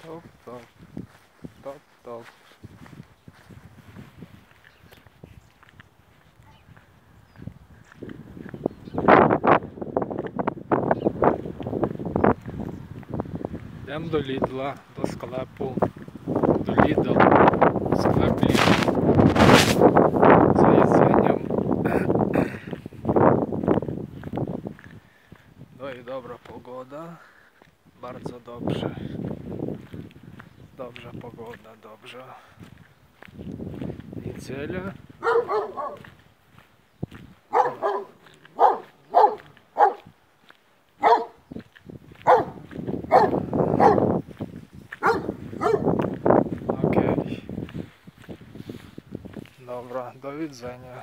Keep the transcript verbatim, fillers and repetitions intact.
Топ, топ, топ, топ. Йдемо до Лідла, до склепу, до Лідл, склеп Лідл. За їдzeniem. No i dobra pogoda, bardzo dobrze. Dobrze pogoda, dobrze. Niedziela. Okej. Dobra, do widzenia.